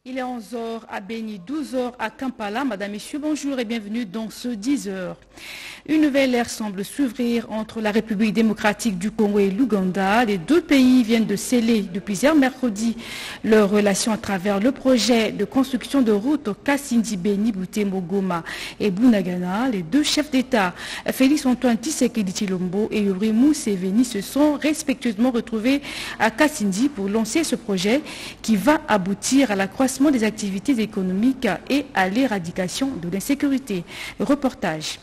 Il est 11h à Beni, 12h à Kampala. Madame, Messieurs, bonjour et bienvenue dans ce 10h. Une nouvelle ère semble s'ouvrir entre la République démocratique du Congo et l'Ouganda. Les deux pays viennent de sceller depuis hier mercredi leurs relations à travers le projet de construction de route Kasindi-Beni, Butembo-Goma et Bunagana. Les deux chefs d'État, Félix-Antoine Tshisekedi Tshilombo et Yoweri Museveni, se sont respectueusement retrouvés à Kasindi pour lancer ce projet qui va aboutir à l'accroissement des activités économiques et à l'éradication de l'insécurité. Reportage.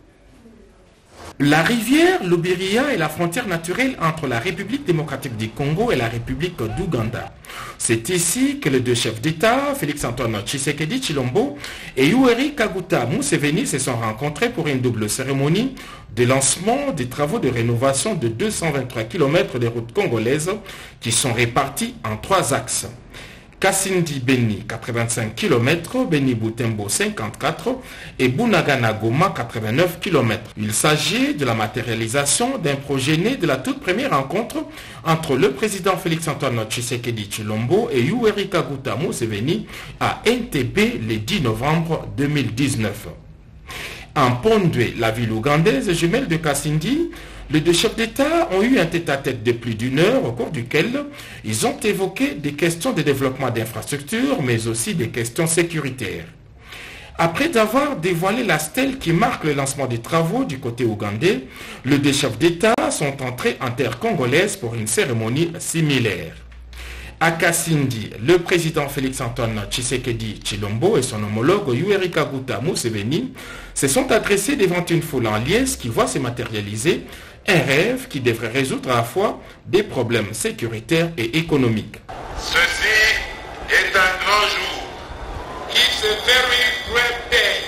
La rivière Lubiriha est la frontière naturelle entre la République démocratique du Congo et la République d'Ouganda. C'est ici que les deux chefs d'État, Félix-Antoine Tshisekedi Tshilombo et Yoweri Kaguta Museveni, se sont rencontrés pour une double cérémonie de lancement des travaux de rénovation de 223 km des routes congolaises qui sont réparties en 3 axes. Kasindi-Beni 85 km, Beni-Butembo 54 et Bunagana-Goma 89 km. Il s'agit de la matérialisation d'un projet né de la toute première rencontre entre le président Félix-Antoine Tshisekedi Tshilombo et Yoweri Kaguta Museveni à Entebbe le 10 novembre 2019. En Pondwe, la ville ougandaise jumelle de Kasindi, les deux chefs d'État ont eu un tête-à-tête de plus d'1 heure au cours duquel ils ont évoqué des questions de développement d'infrastructures, mais aussi des questions sécuritaires. Après avoir dévoilé la stèle qui marque le lancement des travaux du côté ougandais, les deux chefs d'État sont entrés en terre congolaise pour une cérémonie similaire. À Kasindi, le président Félix-Antoine Tshisekedi Tshilombo et son homologue Yoweri Kaguta Museveni se sont adressés devant une foule en liesse qui voit se matérialiser un rêve qui devrait résoudre à la fois des problèmes sécuritaires et économiques. Ceci est un grand jour. It's a very great day.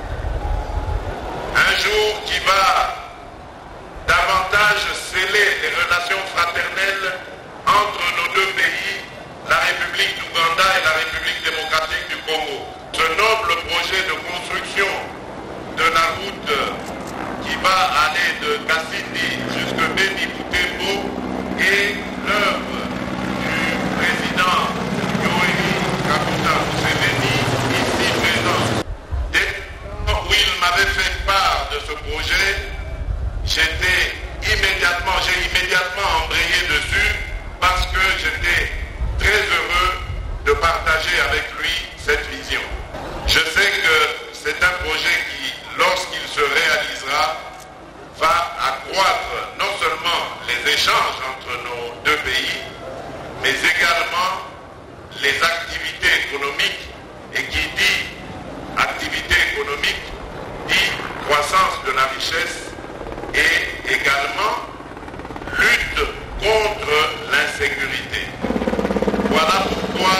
Un jour qui va davantage sceller les relations fraternelles entre nos deux pays, la République d'Ouganda et la République démocratique du Congo. Ce noble projet de construction de la route qui va aller de Kasindi jusqu'à Beni-Butembo est l'œuvre du président Yoweri Kaguta Museveni, ici présent. Dès où il m'avait fait part de ce projet, j'ai immédiatement embrayé dessus parce que j'étais très heureux de partager avec lui cette vision. Je sais que c'est un projet qui, lorsqu'il se réalisera, va accroître non seulement les échanges entre nos deux pays, mais également les activités économiques. Et qui dit activité économique dit croissance de la richesse et également lutte contre l'insécurité. Voilà pourquoi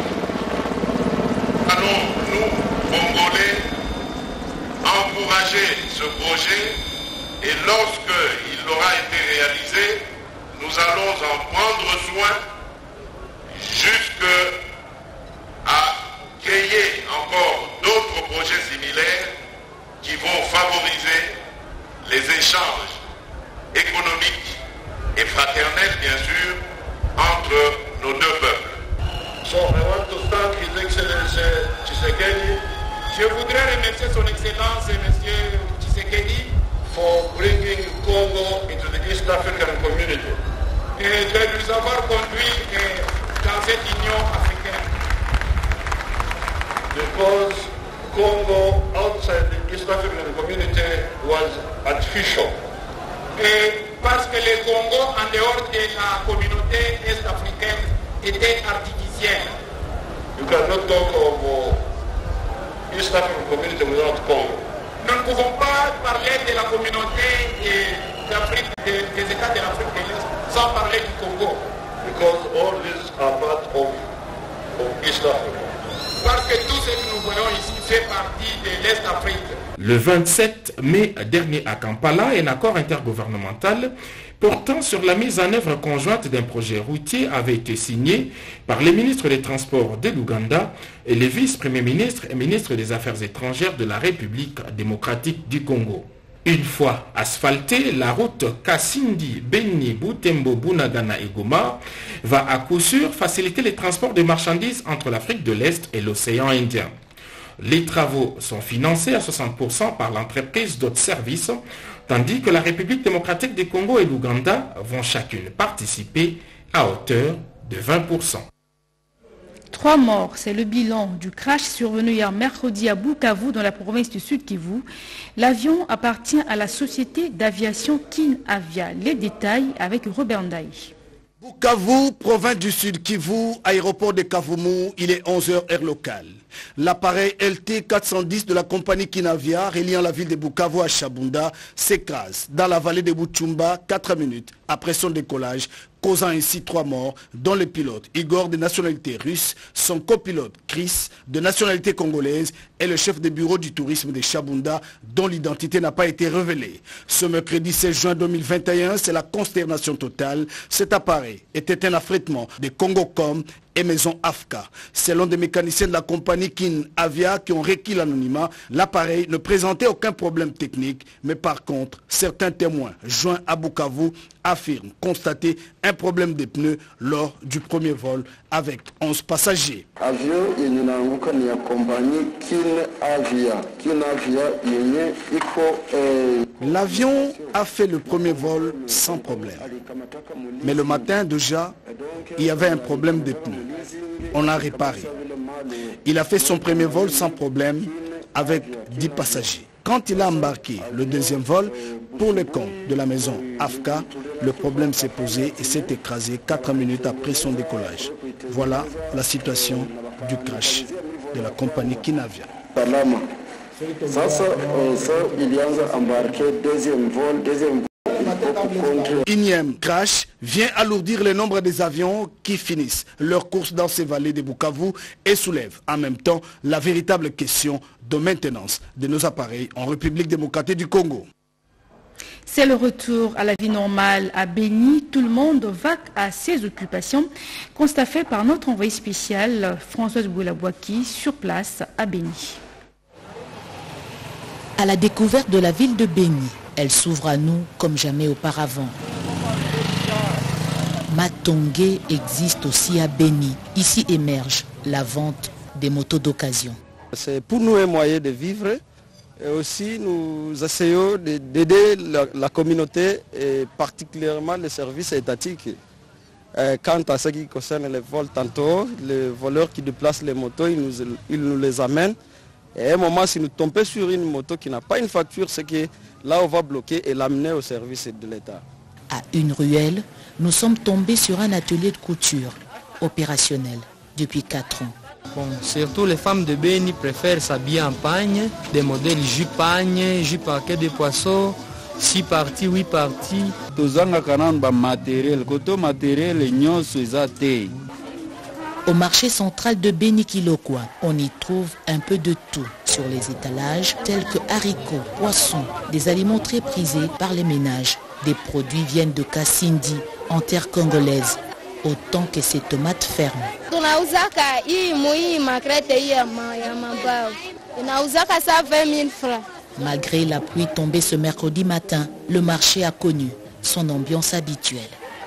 allons-nous, Congolais, encourager ce projet et lorsqu'il aura été réalisé, nous allons en prendre soin jusqu'à créer encore d'autres projets similaires qui vont favoriser les échanges économiques et fraternels, bien sûr, entre nos deux peuples. So I want to thank His Excellency Tshisekedi. Je voudrais remercier son Excellence, Monsieur Tshisekedi, for bringing Congo into the East African community. et de nous avoir conduits dans cette union africaine. Because Congo outside the East African community was artificial. Et parce que le Congo, en dehors de la communauté est-africaine, était artificiel. You cannot talk of East African community without Congo. Nous ne pouvons pas parler de la communauté d'Afrique, des États de l'Afrique de l'Est sans parler du Congo. Because all these are part of East Africa. Parce que tout ce que nous voyons ici fait partie de l'Est-Afrique. Le 27 mai dernier à Kampala, un accord intergouvernemental portant sur la mise en œuvre conjointe d'un projet routier avait été signé par les ministres des Transports de l'Ouganda et les vice-premiers ministres et ministres des Affaires étrangères de la République démocratique du Congo. Une fois asphaltée, la route Kasindi, Beni, Butembo, Bunagana et Goma va à coup sûr faciliter les transports de marchandises entre l'Afrique de l'Est et l'océan Indien. Les travaux sont financés à 60% par l'entreprise d'autres services, tandis que la République démocratique du Congo et l'Ouganda vont chacune participer à hauteur de 20%. 3 morts, c'est le bilan du crash survenu hier mercredi à Bukavu dans la province du Sud Kivu. L'avion appartient à la société d'aviation Kin Avia. Les détails avec Robert Ndaï. Bukavu, province du Sud Kivu, aéroport de Kavumu, il est 11h heure locale. L'appareil LT-410 de la compagnie Kinavia, reliant la ville de Bukavu à Shabunda, s'écrase dans la vallée de Buchumba 4 minutes après son décollage, causant ainsi 3 morts, dont le pilote Igor de nationalité russe, son copilote Chris de nationalité congolaise et le chef de bureau du tourisme de Shabunda, dont l'identité n'a pas été révélée. Ce mercredi 16 juin 2021, c'est la consternation totale. Cet appareil était un affrètement de Congocom et Maison Afka. Selon des mécaniciens de la compagnie Kin Avia qui ont requis l'anonymat, l'appareil ne présentait aucun problème technique, mais par contre, certains témoins joints à Bukavu affirment constater un problème de pneus lors du premier vol avec 11 passagers. L'avion a fait le premier vol sans problème. Mais le matin déjà, il y avait un problème de pneus. On l'a réparé. Il a fait son premier vol sans problème avec 10 passagers. Quand il a embarqué le deuxième vol, pour le compte de la maison Afka, le problème s'est posé et s'est écrasé 4 minutes après son décollage. Voilà la situation du crash de la compagnie Kinavia. Énième crash vient alourdir le nombre des avions qui finissent leur course dans ces vallées de Bukavu et soulève en même temps la véritable question de maintenance de nos appareils en République démocratique du Congo. C'est le retour à la vie normale à Beni. Tout le monde va à ses occupations. Constat fait par notre envoyé spécial Françoise Boulabouaki sur place à Beni. À la découverte de la ville de Beni, elle s'ouvre à nous comme jamais auparavant. Matongé existe aussi à Beni. Ici émerge la vente des motos d'occasion. C'est pour nous un moyen de vivre et aussi nous essayons d'aider la communauté et particulièrement les services étatiques. Quant à ce qui concerne les vols, tantôt les voleurs qui déplacent les motos, ils nous les amènent. Et à un moment, si nous tombons sur une moto qui n'a pas une facture, c'est que là on va bloquer et l'amener au service de l'État. À une ruelle, nous sommes tombés sur un atelier de couture opérationnel depuis 4 ans. Bon, surtout les femmes de Beni préfèrent s'habiller en pagne, des modèles jupe pagne, jupe à quai de poisson, 6 parties, 8 parties. Au marché central de Beni Kilokwa, on y trouve un peu de tout sur les étalages, tels que haricots, poissons, des aliments très prisés par les ménages. Des produits viennent de Kasindi, en terre congolaise, autant que ces tomates fermes. Malgré la pluie tombée ce mercredi matin, le marché a connu son ambiance habituelle.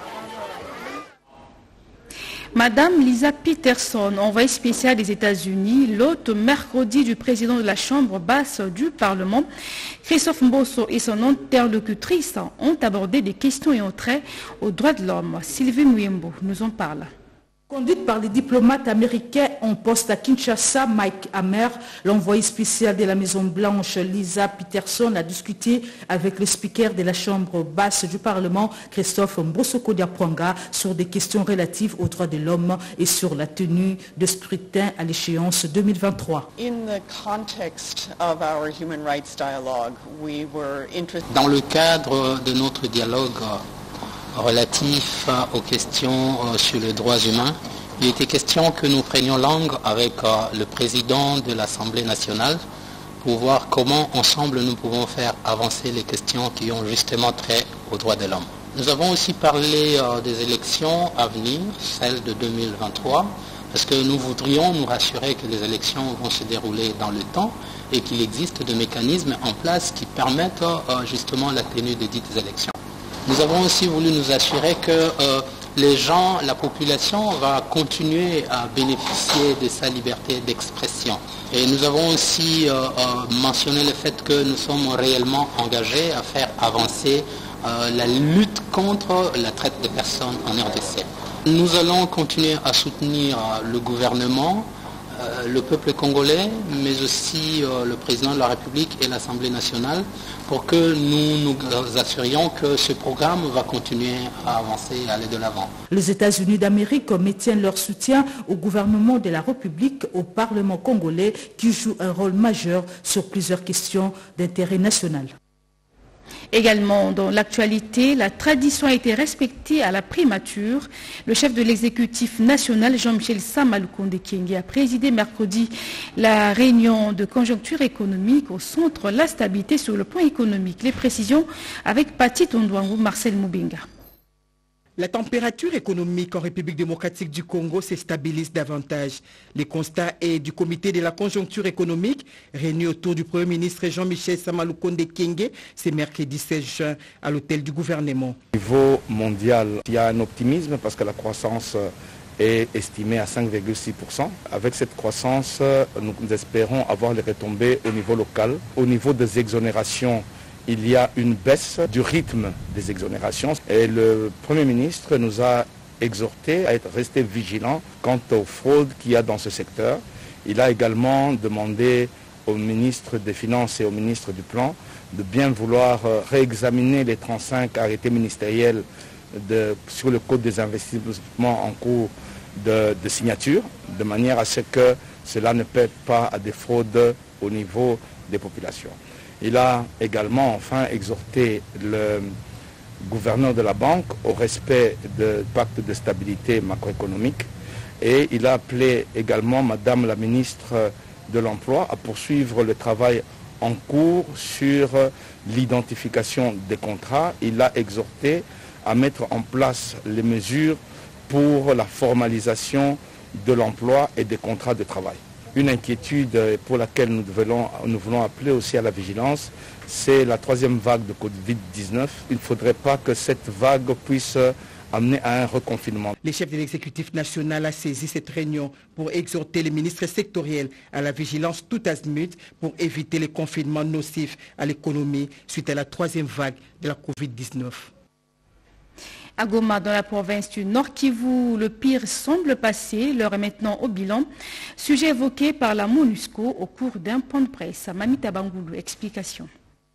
Madame Lisa Peterson, envoyée spéciale des États-Unis, l'hôte mercredi du président de la Chambre basse du Parlement, Christophe Mbosso et son interlocutrice ont abordé des questions ayant trait aux droits de l'homme. Sylvie Muyembo nous en parle. Conduite par les diplomates américains en poste à Kinshasa, Mike Hammer, l'envoyé spécial de la Maison-Blanche, Lisa Peterson, a discuté avec le speaker de la Chambre basse du Parlement, Christophe Mbosso-Kodiapwanga, sur des questions relatives aux droits de l'homme et sur la tenue de scrutin à l'échéance 2023. Dans le cadre de notre dialogue relatif aux questions sur les droits humains, il était question que nous prenions langue avec le président de l'Assemblée nationale pour voir comment ensemble nous pouvons faire avancer les questions qui ont justement trait aux droits de l'homme. Nous avons aussi parlé des élections à venir, celles de 2023, Parce que nous voudrions nous rassurer que les élections vont se dérouler dans le temps et qu'il existe des mécanismes en place qui permettent justement la tenue de dites élections. Nous avons aussi voulu nous assurer que les gens, la population va continuer à bénéficier de sa liberté d'expression. Et nous avons aussi mentionné le fait que nous sommes réellement engagés à faire avancer la lutte contre la traite des personnes en RDC. Nous allons continuer à soutenir le gouvernement, le peuple congolais, mais aussi le président de la République et l'Assemblée nationale pour que nous nous assurions que ce programme va continuer à avancer et aller de l'avant. Les États-Unis d'Amérique maintiennent leur soutien au gouvernement de la République, au Parlement congolais qui joue un rôle majeur sur plusieurs questions d'intérêt national. Également, dans l'actualité, la tradition a été respectée à la primature. Le chef de l'exécutif national, Jean-Michel Samalukonde Kyenge, a présidé mercredi la réunion de conjoncture économique au centre La Stabilité sur le plan économique. Les précisions avec Pati Tondouangou, Marcel Moubinga. La température économique en République démocratique du Congo se stabilise davantage. Le constat est du comité de la conjoncture économique réuni autour du Premier ministre Jean-Michel Samalukonde Kyenge ce mercredi 16 juin à l'hôtel du gouvernement. Au niveau mondial, il y a un optimisme parce que la croissance est estimée à 5,6%. Avec cette croissance, nous espérons avoir les retombées au niveau local. Au niveau des exonérations, il y a une baisse du rythme des exonérations et le Premier ministre nous a exhorté à être resté vigilant quant aux fraudes qu'il y a dans ce secteur. Il a également demandé au ministre des Finances et au ministre du Plan de bien vouloir réexaminer les 35 arrêtés ministériels sur le code des investissements en cours de signature, de manière à ce que cela ne pète pas à des fraudes au niveau des populations. Il a également enfin exhorté le gouverneur de la banque au respect du pacte de stabilité macroéconomique et il a appelé également Madame la ministre de l'Emploi à poursuivre le travail en cours sur l'identification des contrats. Il a exhorté à mettre en place les mesures pour la formalisation de l'emploi et des contrats de travail. Une inquiétude pour laquelle nous voulons appeler aussi à la vigilance, c'est la troisième vague de Covid-19. Il ne faudrait pas que cette vague puisse amener à un reconfinement. Le chef de l'exécutif national a saisi cette réunion pour exhorter les ministres sectoriels à la vigilance tout azimut pour éviter les confinements nocifs à l'économie suite à la troisième vague de la Covid-19. À Goma, dans la province du Nord Kivu, le pire semble passer. L'heure est maintenant au bilan. Sujet évoqué par la MONUSCO au cours d'un point de presse. Mamita Bangoulou, explication.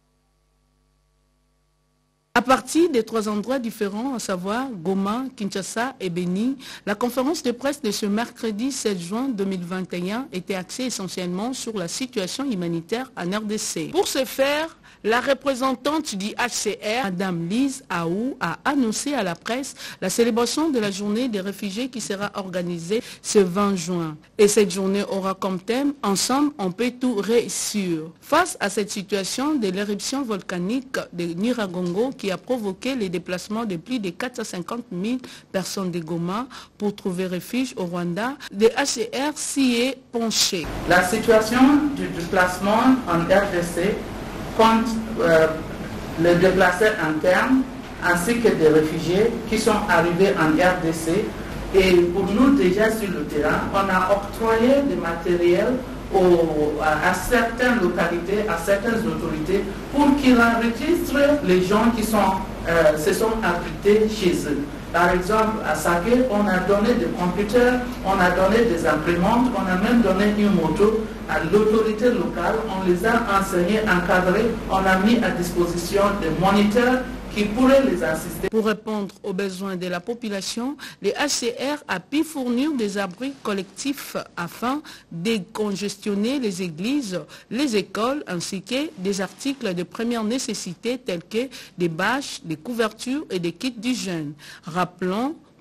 À partir des 3 endroits différents, à savoir Goma, Kinshasa et Beni, la conférence de presse de ce mercredi 7 juin 2021 était axée essentiellement sur la situation humanitaire en RDC. Pour ce faire, la représentante du HCR, Madame Lise Aou, a annoncé à la presse la célébration de la journée des réfugiés qui sera organisée ce 20 juin. Et cette journée aura comme thème « Ensemble, on peut tout réussir ». Face à cette situation de l'éruption volcanique de Nyiragongo qui a provoqué les déplacements de plus de 450 000 personnes de Goma pour trouver refuge au Rwanda, le HCR s'y est penché. La situation du déplacement en RDC compte les déplacés internes ainsi que des réfugiés qui sont arrivés en RDC. Et pour nous, déjà sur le terrain, on a octroyé des matériels à certaines localités, à certaines autorités, pour qu'ils enregistrent les gens qui se sont abrités chez eux. Par exemple, à Saké, on a donné des computers, on a donné des imprimantes, on a même donné une moto à l'autorité locale, on les a enseignés, encadrés, on a mis à disposition des moniteurs qui pourraient les assister. Pour répondre aux besoins de la population, le HCR a pu fournir des abris collectifs afin de décongestionner les églises, les écoles, ainsi que des articles de première nécessité tels que des bâches, des couvertures et des kits d'hygiène. Rappelons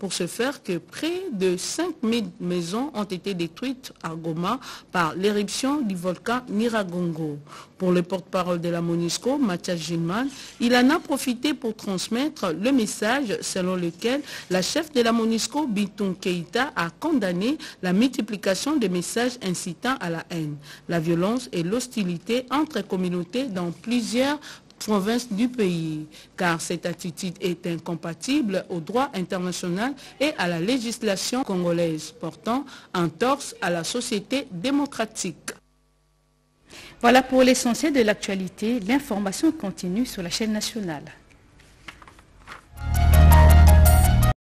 pour ce faire que près de 5000 maisons ont été détruites à Goma par l'éruption du volcan Nyiragongo. Pour le porte-parole de la MONUSCO, Mathias Gilman, il en a profité pour transmettre le message selon lequel la chef de la MONUSCO, Bintou Keïta, a condamné la multiplication de messages incitant à la haine, la violence et l'hostilité entre communautés dans plusieurs provinces du pays, car cette attitude est incompatible au droit international et à la législation congolaise, portant entorse à la société démocratique. Voilà pour l'essentiel de l'actualité. L'information continue sur la chaîne nationale.